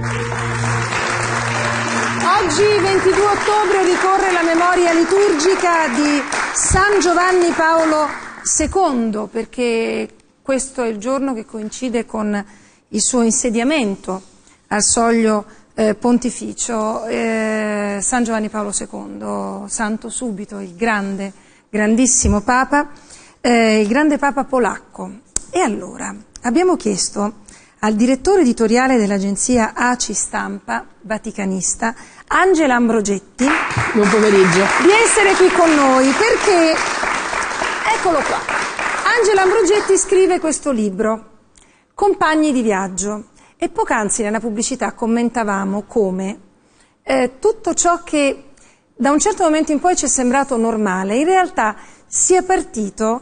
Oggi, 22 ottobre, ricorre la memoria liturgica di San Giovanni Paolo II, perché questo è il giorno che coincide con il suo insediamento al soglio pontificio. San Giovanni Paolo II, santo subito, il grande, grandissimo Papa, il grande Papa polacco. E allora, abbiamo chiesto al direttore editoriale dell'agenzia ACI Stampa, vaticanista, Angela Ambrogetti, buon pomeriggio, di essere qui con noi, perché, eccolo qua, Angela Ambrogetti scrive questo libro, Compagni di viaggio, e poc'anzi nella pubblicità commentavamo come tutto ciò che da un certo momento in poi ci è sembrato normale, in realtà sia partito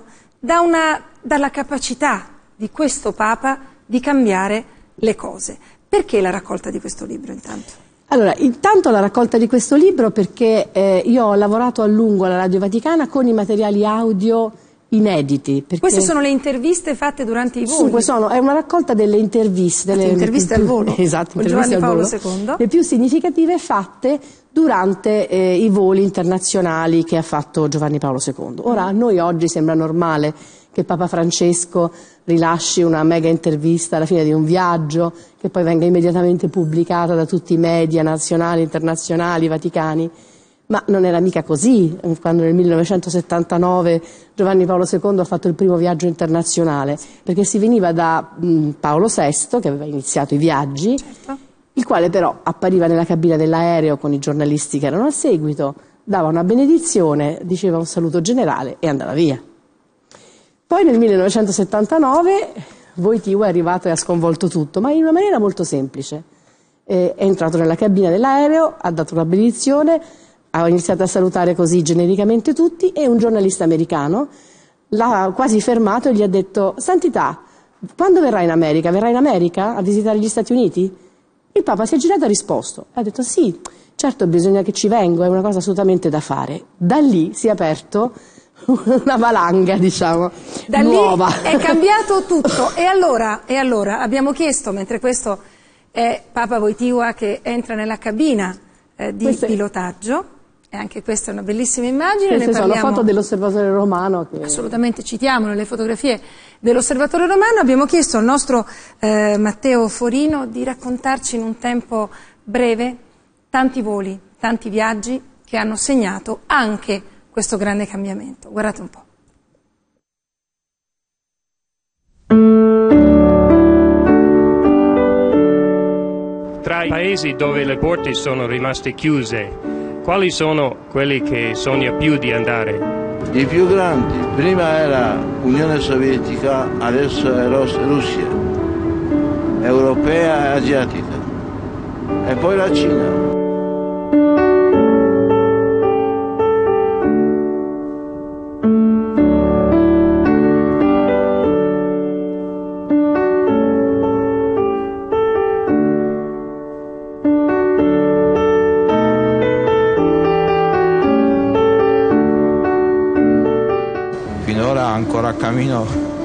dalla capacità di questo Papa di cambiare le cose. Perché la raccolta di questo libro intanto? Allora, intanto la raccolta di questo libro perché io ho lavorato a lungo alla Radio Vaticana con i materiali audio inediti. Queste sono le interviste fatte durante i voli? È una raccolta delle interviste. Delle interviste al volo? Esatto, con Giovanni Paolo II. Le più significative fatte durante i voli internazionali che ha fatto Giovanni Paolo II. Ora, a noi oggi sembra normale che Papa Francesco rilasci una mega intervista alla fine di un viaggio, che poi venga immediatamente pubblicata da tutti i media nazionali, internazionali, vaticani. Ma non era mica così, quando nel 1979 Giovanni Paolo II ha fatto il primo viaggio internazionale, perché si veniva da Paolo VI, che aveva iniziato i viaggi, certo, il quale però appariva nella cabina dell'aereo con i giornalisti che erano al seguito, dava una benedizione, diceva un saluto generale e andava via. Poi nel 1979 Wojtyła è arrivato e ha sconvolto tutto, ma in una maniera molto semplice. È entrato nella cabina dell'aereo, ha dato una benedizione, ha iniziato a salutare così genericamente tutti e un giornalista americano l'ha quasi fermato e gli ha detto: Santità, quando verrà in America? Verrà in America a visitare gli Stati Uniti? Il Papa si è girato e ha risposto. Ha detto: sì, certo, bisogna che ci vengo, è una cosa assolutamente da fare. Da lì si è aperto una valanga, diciamo, da nuova. Lì è cambiato tutto. E allora abbiamo chiesto, mentre questo è Papa Wojtyła che entra nella cabina di pilotaggio, e anche questa è una bellissima immagine. Queste sono foto dell'Osservatore Romano. Assolutamente, citiamolo, le fotografie dell'Osservatore Romano. Abbiamo chiesto al nostro Matteo Forino di raccontarci in un tempo breve tanti voli, tanti viaggi che hanno segnato anche questo grande cambiamento. Guardate un po'. Tra i paesi dove le porte sono rimaste chiuse, quali sono quelli che sogna più di andare? I più grandi, prima era Unione Sovietica, adesso è Russia, europea e asiatica, e poi la Cina. Ancora cammino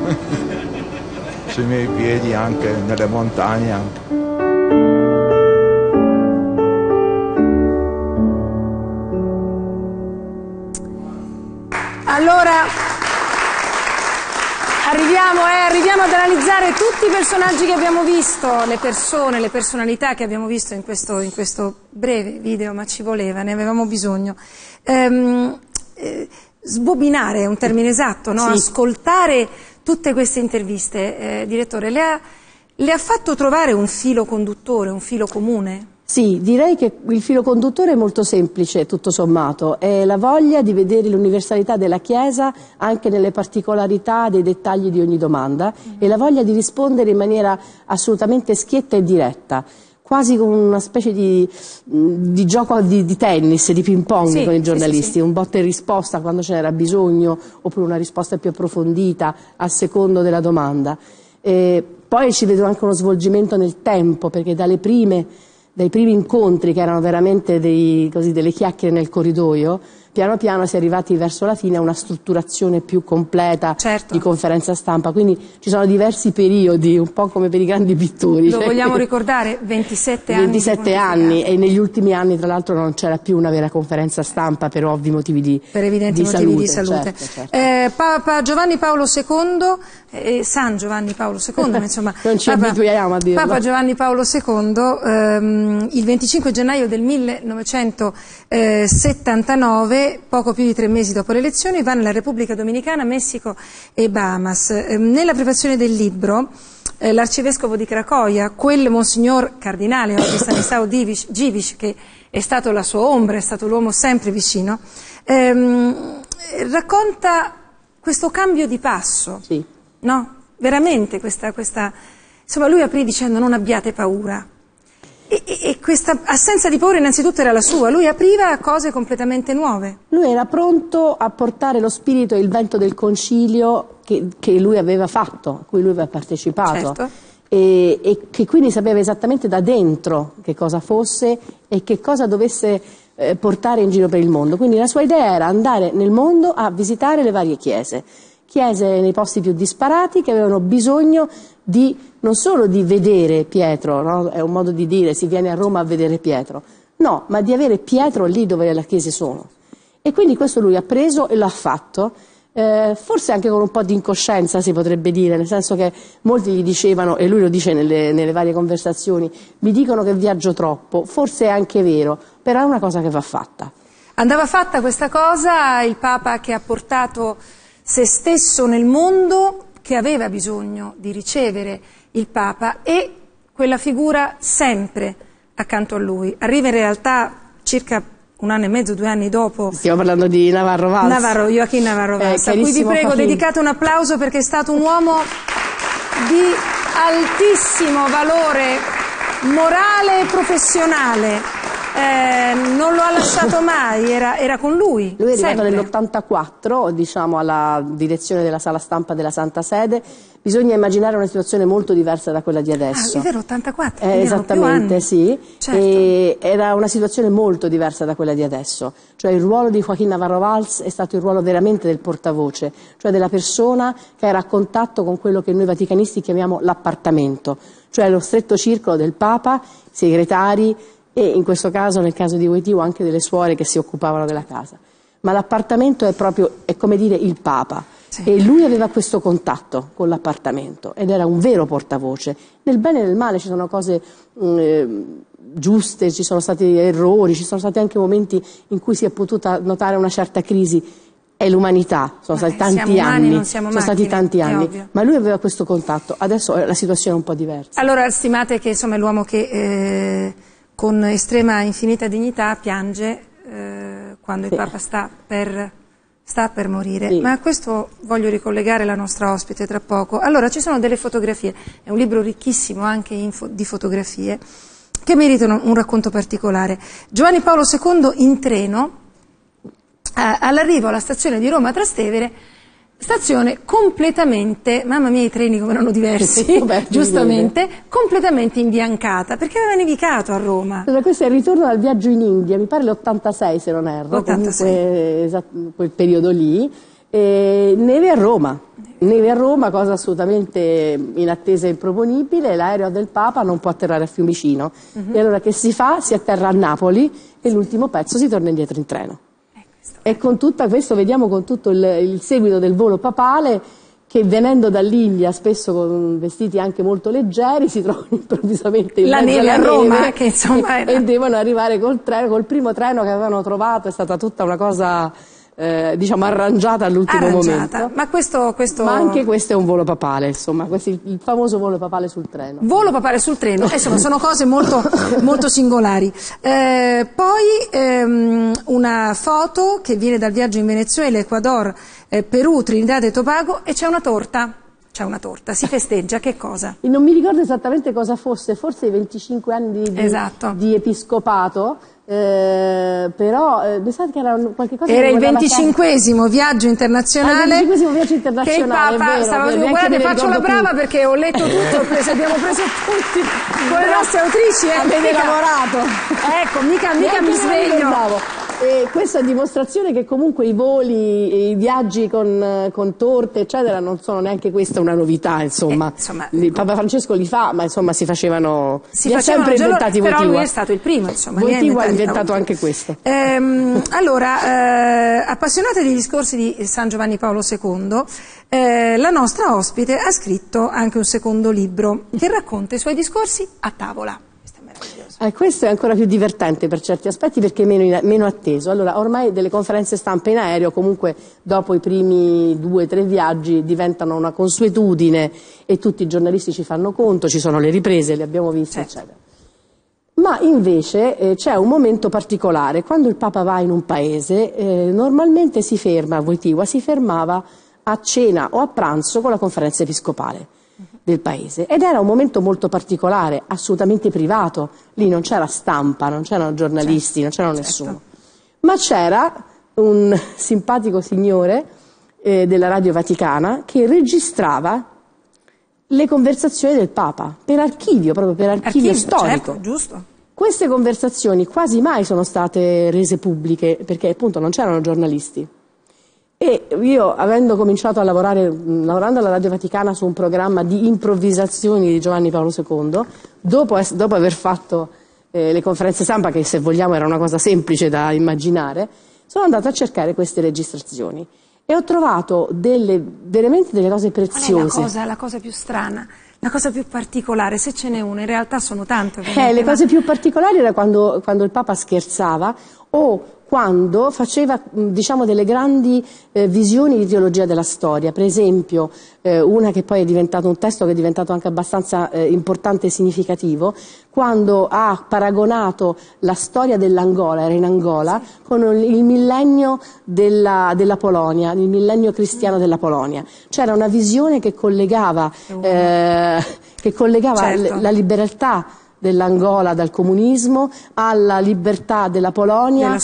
sui miei piedi, anche nelle montagne. Allora arriviamo ad analizzare tutti i personaggi che abbiamo visto, le persone, le personalità che abbiamo visto in questo breve video, ma ci voleva, ne avevamo bisogno. Sbobinare è un termine esatto, no? Sì. Ascoltare tutte queste interviste, direttore, le ha fatto trovare un filo conduttore, un filo comune? Sì, direi che il filo conduttore è molto semplice, tutto sommato, è la voglia di vedere l'universalità della Chiesa anche nelle particolarità dei dettagli di ogni domanda e la voglia di rispondere in maniera assolutamente schietta e diretta. Quasi con una specie di gioco di tennis, di ping pong, sì, con i giornalisti, sì. Un botta e risposta quando ce n'era bisogno, oppure una risposta più approfondita a secondo della domanda. Poi ci vedo anche uno svolgimento nel tempo, perché dai primi incontri, che erano veramente delle chiacchiere nel corridoio, piano piano si è arrivati verso la fine a una strutturazione più completa Certo. di conferenza stampa, quindi ci sono diversi periodi, un po' come per i grandi pittori. Lo vogliamo ricordare, 27 anni. 27 anni, e negli ultimi anni tra l'altro non c'era più una vera conferenza stampa per ovvi motivi per evidenti motivi di salute. Certo, certo. Papa Giovanni Paolo II, San Giovanni Paolo II, insomma, non ci abituiamo a dirlo. Papa Giovanni Paolo II, il 25 gennaio del 1979, poco più di 3 mesi dopo le elezioni, va nella Repubblica Dominicana, Messico e Bahamas. Nella prefazione del libro, l'arcivescovo di Cracovia, quel Monsignor Cardinale, oggi Stanislao Dziwisz, che è stato la sua ombra, è stato l'uomo sempre vicino, racconta questo cambio di passo, sì. No? Veramente questa, insomma, lui aprì dicendo non abbiate paura, e questa assenza di paura innanzitutto era la sua, lui apriva a cose completamente nuove. Lui era pronto a portare lo spirito e il vento del concilio che lui aveva fatto, a cui lui aveva partecipato. Certo. E che quindi sapeva esattamente da dentro che cosa fosse e che cosa dovesse portare in giro per il mondo. Quindi la sua idea era andare nel mondo a visitare le varie chiese nei posti più disparati, che avevano bisogno non solo di vedere Pietro, no? È un modo di dire, si viene a Roma a vedere Pietro, no, ma di avere Pietro lì dove le chiese sono. E quindi questo lui ha preso e l'ha fatto, forse anche con un po' di incoscienza, si potrebbe dire, nel senso che molti gli dicevano, e lui lo dice nelle varie conversazioni, mi dicono che viaggio troppo, forse è anche vero, però è una cosa che va fatta. Andava fatta questa cosa, il Papa che ha portato se stesso nel mondo, che aveva bisogno di ricevere il Papa, e quella figura sempre accanto a lui. Arriva in realtà circa 1 anno e mezzo, 2 anni dopo. Stiamo parlando di Navarro Valls. Joachim Navarro Valls, a cui vi prego Joachim, dedicate un applauso, perché è stato un uomo di altissimo valore morale e professionale. Non lo ha lasciato mai, era con lui. Lui è arrivato sempre. nell'84, diciamo, alla direzione della sala stampa della Santa Sede. Bisogna immaginare una situazione molto diversa da quella di adesso. Ah, è vero, 84, esattamente, sì. Certo. E era una situazione molto diversa da quella di adesso. Cioè il ruolo di Joachim Navarro Valls è stato il ruolo veramente del portavoce, cioè della persona che era a contatto con quello che noi vaticanisti chiamiamo l'appartamento, cioè lo stretto circolo del Papa, i segretari, e in questo caso, nel caso di Wojtyła, anche delle suore che si occupavano della casa. Ma l'appartamento è come dire il Papa, sì. E lui aveva questo contatto con l'appartamento ed era un vero portavoce. Nel bene e nel male ci sono cose giuste, ci sono stati errori, ci sono stati anche momenti in cui si è potuta notare una certa crisi. È l'umanità, sono stati tanti anni, ma lui aveva questo contatto. Adesso la situazione è un po' diversa. Allora stimate che insomma è l'uomo che con estrema infinita dignità piange quando il Papa sta per morire. Sì. Ma a questo voglio ricollegare la nostra ospite tra poco. Allora, ci sono delle fotografie, è un libro ricchissimo anche di fotografie, che meritano un racconto particolare. Giovanni Paolo II in treno, all'arrivo alla stazione di Roma Trastevere, stazione completamente, mamma mia i treni come erano diversi, giustamente, completamente imbiancata, perché aveva nevicato a Roma. Questo è il ritorno dal viaggio in India, mi pare l'86 se non erro, comunque quel periodo lì, neve a Roma, cosa assolutamente inattesa e improponibile, l'aereo del Papa non può atterrare a Fiumicino, e allora che si fa? Si atterra a Napoli e l'ultimo pezzo si torna indietro in treno. E con tutto questo vediamo con tutto il seguito del volo papale, che venendo dall'India, spesso con vestiti anche molto leggeri, si trovano improvvisamente in la neve a Roma, che insomma era... e devono arrivare col primo treno che avevano trovato. È stata tutta una cosa diciamo arrangiata all'ultimo momento. Ma anche questo è un volo papale, insomma, il famoso volo papale sul treno. Volo papale sul treno, insomma, sono cose molto, molto singolari. Poi una foto che viene dal viaggio in Venezuela, Ecuador, Perù, Trinidad e Tobago, e c'è una torta. C'è una torta, si festeggia, che cosa? Non mi ricordo esattamente cosa fosse, forse i 25 anni di episcopato, però mi sa che era qualche cosa. Era il 25esimo viaggio internazionale. Il 25esimo viaggio internazionale. Che il Papa stava dicendo, guardate, faccio la brava più. Perché ho letto tutto, abbiamo preso tutti con le nostre autrici. Avete lavorato. Ecco, mica mi sveglio. E questa è dimostrazione che comunque i voli, i viaggi con torte, eccetera, non sono neanche questa una novità, insomma. Il Papa Francesco li fa, ma insomma si facevano sempre inventati Wojtyła. Però lui è stato il primo, insomma. Wojtyła ha inventato anche questo. Allora, appassionati degli discorsi di San Giovanni Paolo II, la nostra ospite ha scritto anche un secondo libro che racconta i suoi discorsi a tavola. Questo è ancora più divertente per certi aspetti perché è meno atteso. Allora, ormai delle conferenze stampa in aereo, comunque dopo i primi 2 o 3 viaggi, diventano una consuetudine e tutti i giornalisti ci fanno conto, ci sono le riprese, le abbiamo viste, eccetera. Ma invece c'è un momento particolare. Quando il Papa va in un paese, normalmente si ferma, Wojtyła si fermava a cena o a pranzo con la conferenza episcopale del paese, ed era un momento molto particolare, assolutamente privato. Lì non c'era stampa, non c'erano giornalisti, non c'era nessuno, ma c'era un simpatico signore della Radio Vaticana che registrava le conversazioni del Papa per archivio, proprio per archivio storico. Certo, giusto. Queste conversazioni quasi mai sono state rese pubbliche perché appunto non c'erano giornalisti. E io, avendo cominciato a lavorando alla Radio Vaticana su un programma di improvvisazioni di Giovanni Paolo II, dopo aver fatto le conferenze stampa, che se vogliamo era una cosa semplice da immaginare, sono andata a cercare queste registrazioni e ho trovato veramente delle cose preziose. Qual è la cosa più strana? La cosa più particolare, se ce n'è una, in realtà sono tante. Le cose più particolari era quando il Papa scherzava o quando faceva, diciamo, delle grandi visioni di teologia della storia. Per esempio, una che poi è diventato un testo che è diventato anche abbastanza importante e significativo, quando ha paragonato la storia dell'Angola, era in Angola, con il millennio della Polonia, il millennio cristiano della Polonia. C'era una visione che collegava certo, la libertà dell'Angola dal comunismo alla libertà della Polonia,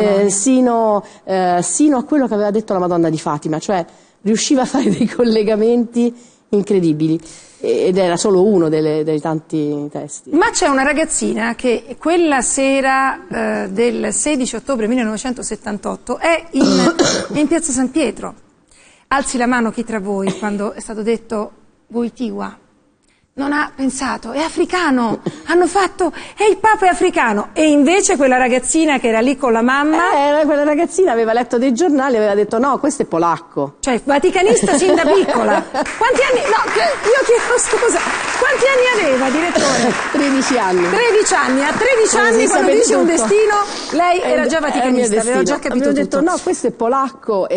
sino a quello che aveva detto la Madonna di Fatima, cioè riusciva a fare dei collegamenti incredibili ed era solo uno dei tanti testi. Ma c'è una ragazzina che quella sera del 16 ottobre 1978 è in Piazza San Pietro. Alzi la mano chi tra voi quando è stato detto Wojtyła. Non ha pensato, è africano, hanno fatto, il Papa è africano, e invece quella ragazzina che era lì con la mamma... quella ragazzina aveva letto dei giornali, aveva detto no, questo è polacco. Cioè, vaticanista sin da piccola. Quanti anni, io chiedo scusa, quanti anni aveva, direttore? 13 anni. 13 anni, a 13 anni quando dice tutto. Un destino, lei era già vaticanista, aveva già capito tutto. Detto no, questo è polacco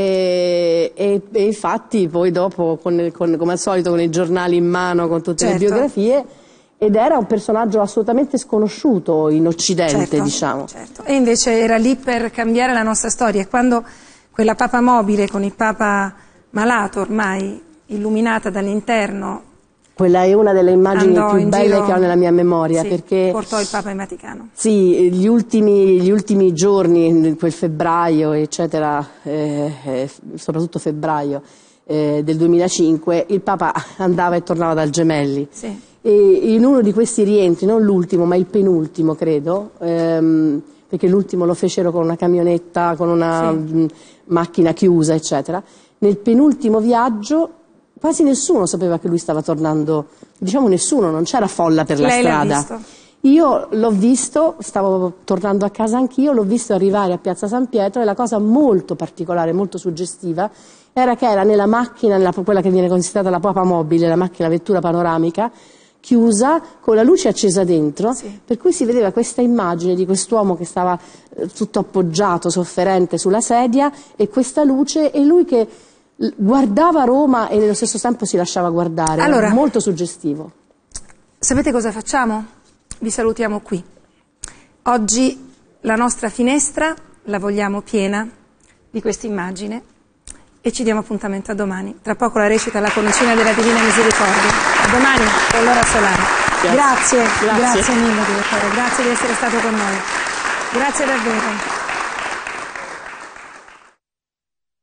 e infatti poi dopo, come al solito, con i giornali in mano, con tutte le biografie, ed era un personaggio assolutamente sconosciuto in Occidente, diciamo. Certo. E invece era lì per cambiare la nostra storia. Quando quella Papa mobile con il Papa malato, ormai illuminata dall'interno, quella è una delle immagini più belle che ho nella mia memoria, perché portò il Papa in Vaticano. Sì, gli ultimi giorni, quel febbraio, eccetera, soprattutto febbraio del 2005, il Papa andava e tornava dal Gemelli. Sì. E in uno di questi rientri, non l'ultimo ma il penultimo credo, perché l'ultimo lo fecero con una camionetta, con una macchina chiusa, eccetera, nel penultimo viaggio quasi nessuno sapeva che lui stava tornando, diciamo nessuno, non c'era folla per la strada. L'ha visto? Io l'ho visto, stavo tornando a casa anch'io, l'ho visto arrivare a Piazza San Pietro, e la cosa molto particolare, molto suggestiva, era che era nella macchina, quella che viene considerata la Papa mobile, la macchina vettura panoramica, chiusa, con la luce accesa dentro, per cui si vedeva questa immagine di quest'uomo che stava tutto appoggiato, sofferente sulla sedia, e questa luce, e lui che guardava Roma e nello stesso tempo si lasciava guardare. Allora, era molto suggestivo. Sapete cosa facciamo? Vi salutiamo qui. Oggi la nostra finestra la vogliamo piena di questa immagine e ci diamo appuntamento a domani. Tra poco la recita La Conocina della Divina Misericordia. A domani con l'ora solare. Grazie mille direttore, grazie di essere stato con noi. Grazie davvero.